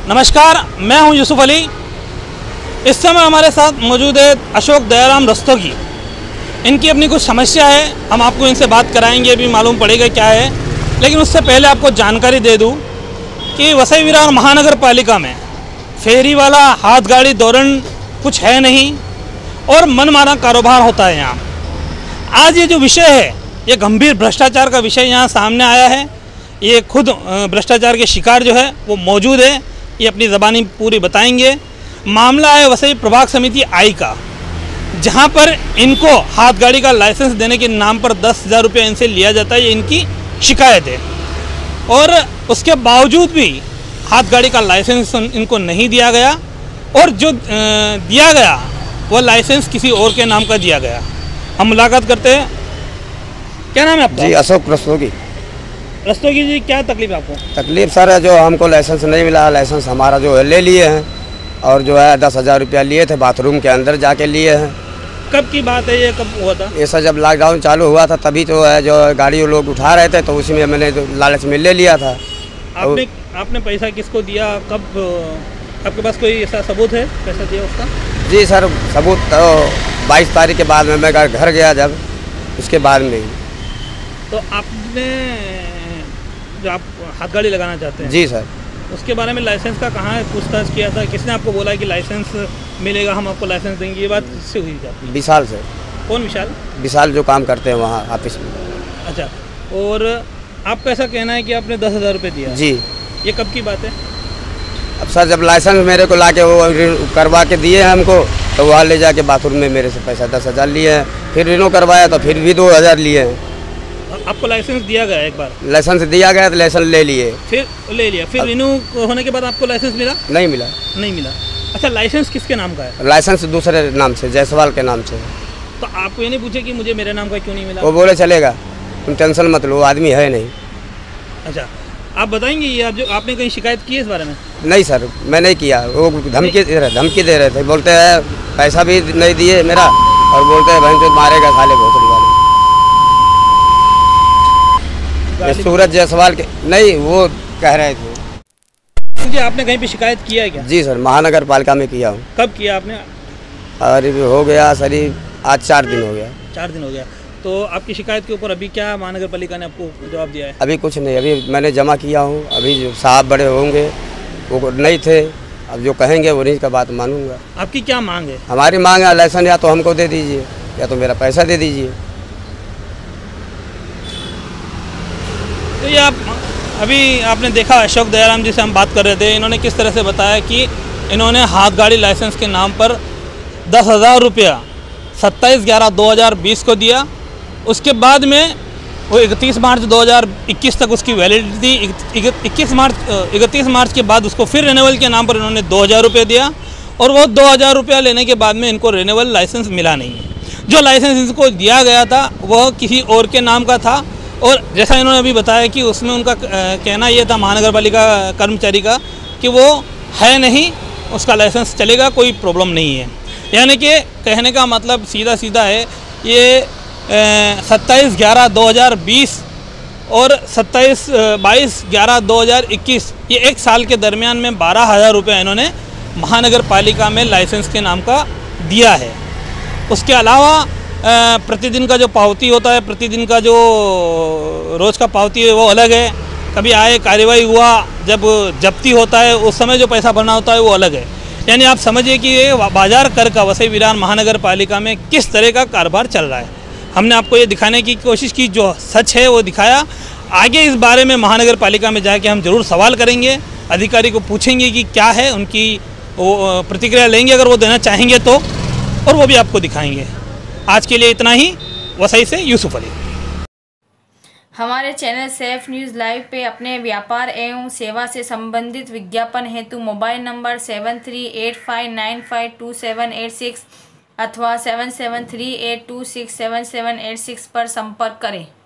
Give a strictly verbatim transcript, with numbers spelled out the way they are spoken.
नमस्कार, मैं हूं यूसुफ अली। इस समय हमारे साथ मौजूद है अशोक दयाराम रस्तोगी। इनकी अपनी कुछ समस्या है, हम आपको इनसे बात कराएंगे, अभी मालूम पड़ेगा क्या है। लेकिन उससे पहले आपको जानकारी दे दूं कि वसई विरार महानगर पालिका में फेरी वाला, हाथ गाड़ी दौड़न कुछ है नहीं और मनमाना कारोबार होता है यहाँ। आज ये जो विषय है, ये गंभीर भ्रष्टाचार का विषय यहाँ सामने आया है। ये खुद भ्रष्टाचार के शिकार जो है वो मौजूद है, ये अपनी ज़बानी पूरी बताएंगे। मामला है वसई प्रभाग समिति आई का, जहाँ पर इनको हाथ गाड़ी का लाइसेंस देने के नाम पर दस हज़ार रुपये इनसे लिया जाता है, ये इनकी शिकायत है। और उसके बावजूद भी हाथ गाड़ी का लाइसेंस इनको नहीं दिया गया और जो दिया गया वो लाइसेंस किसी और के नाम का दिया गया। हम मुलाकात करते हैं। क्या नाम है आपका? जी, अशोक रस्तोगी। रस्तोगी जी, क्या तकलीफ है आपको? तकलीफ सर है, जो हमको लाइसेंस नहीं मिला। लाइसेंस हमारा जो है ले लिए हैं और जो है दस हज़ार रुपया लिए थे, बाथरूम के अंदर जाके लिए हैं। कब की बात है ये, कब हुआ था? ऐसा जब लॉकडाउन चालू हुआ था तभी तो है, जो गाड़ी लोग उठा रहे थे तो उसी में मैंने लालच में ले लिया था। आपने आपने पैसा किसको दिया, कब? आपके पास कोई ऐसा सबूत है पैसा दिया उसका? जी सर, सबूत तो बाईस तारीख के बाद में मैं घर गया, जब उसके बाद में। तो आपने जो आप हाथ गाड़ी लगाना चाहते हैं, जी सर, उसके बारे में लाइसेंस का कहाँ पूछताछ किया था? किसने आपको बोला कि लाइसेंस मिलेगा, हम आपको लाइसेंस देंगे? ये बात किससे हुई थी? विशाल से। कौन विशाल? विशाल जो काम करते हैं वहाँ ऑफिस में। अच्छा, और आपका ऐसा कहना है कि आपने दस हज़ार रुपये दिया? जी। ये कब की बात है? अब सर जब लाइसेंस मेरे को ला के वो करवा के दिए हैं हमको, तो वहाँ ले जाके बाथरूम में मेरे से पैसा दस हज़ार लिए हैं। फिर रिनो करवाया तो फिर भी दो हज़ार लिए हैं। आपको लाइसेंस दिया गया? एक बार लाइसेंस दिया गया तो लाइसेंस ले लिए, फिर ले लिया, फिर रिन्यू होने के बाद आपको लाइसेंस मिला? नहीं मिला। नहीं मिला। अच्छा, लाइसेंस किसके नाम का है? लाइसेंस दूसरे नाम से, जायसवाल के नाम से। तो आपको ये नहीं पूछे कि मुझे मेरे नाम का क्यों नहीं मिला? वो बोले चलेगा, तुम टेंशन मत लो, आदमी है नहीं। अच्छा, आप बताएंगे ये आप जो आपने कहीं शिकायत की है इस बारे में? नहीं सर, मैं नहीं किया। वो धमकी दे रहे धमकी दे रहे थे, बोलते हैं पैसा भी नहीं दिए मेरा और बोलते हैं बहन जो मारेगा साले भोसड़ी वाले। सूरज जायसवाल के नहीं, वो कह रहे थे। जी, आपने कहीं पे शिकायत किया है क्या? जी सर, महानगर पालिका में किया हूँ। कब किया आपने? अरे हो गया सर, आज चार दिन हो गया। चार दिन हो गया। तो आपकी शिकायत के ऊपर अभी क्या महानगर पालिका ने आपको जवाब दिया है? अभी कुछ नहीं, अभी मैंने जमा किया हूँ। अभी जो साहब बड़े होंगे वो नहीं थे, अब जो कहेंगे उन्हीं का बात मानूंगा। आपकी क्या मांग है? हमारी मांग है लाइसेंस या तो हमको दे दीजिए या तो मेरा पैसा दे दीजिए। तो ये आप अभी आपने देखा, अशोक दयाराम जी से हम बात कर रहे थे, इन्होंने किस तरह से बताया कि इन्होंने हाथ गाड़ी लाइसेंस के नाम पर दस हज़ार रुपया सत्ताईस ग्यारह दो हज़ार बीस को दिया। उसके बाद में वो इकतीस मार्च दो हज़ार इक्कीस तक उसकी वैलिडिटी थी। इक्कीस मार्च इकतीस मार्च के बाद उसको फिर रिन्यूअल के नाम पर इन्होंने दो हज़ार रुपये दिया और वो दो हज़ार रुपया लेने के बाद में इनको रिन्यूअल लाइसेंस मिला नहीं। जो लाइसेंस इनको दिया गया था वह किसी और के नाम का था और जैसा इन्होंने अभी बताया कि उसमें उनका कहना ये था महानगर पालिका कर्मचारी का कि वो है नहीं, उसका लाइसेंस चलेगा, कोई प्रॉब्लम नहीं है। यानी कि कहने का मतलब सीधा सीधा है, ये सत्ताईस ग्यारह दो हज़ार बीस और सत्ताईस बाईस ग्यारह दो हज़ार इक्कीस, ये एक साल के दरमियान में बारह हज़ार रुपये इन्होंने महानगर पालिका में लाइसेंस के नाम का दिया है। उसके अलावा प्रतिदिन का जो पावती होता है, प्रतिदिन का जो रोज़ का पावती है वो अलग है। कभी आए कार्रवाई हुआ, जब जब्ती होता है उस समय जो पैसा भरना होता है वो अलग है। यानी आप समझिए कि ये बाजार कर का वसई विरार महानगर पालिका में किस तरह का कारोबार चल रहा है। हमने आपको ये दिखाने की कोशिश की, जो सच है वो दिखाया। आगे इस बारे में महानगर पालिका में जाके हम ज़रूर सवाल करेंगे, अधिकारी को पूछेंगे कि क्या है, उनकी वो प्रतिक्रिया लेंगे अगर वो देना चाहेंगे तो, और वो भी आपको दिखाएंगे। आज के लिए इतना ही। वसई से यूसुफ अली। हमारे चैनल सेफ न्यूज़ लाइव पे अपने व्यापार एवं सेवा से संबंधित विज्ञापन हेतु mobile number seven three eight five nine five two seven eight six अथवा seven seven three eight two six seven seven eight six पर संपर्क करें।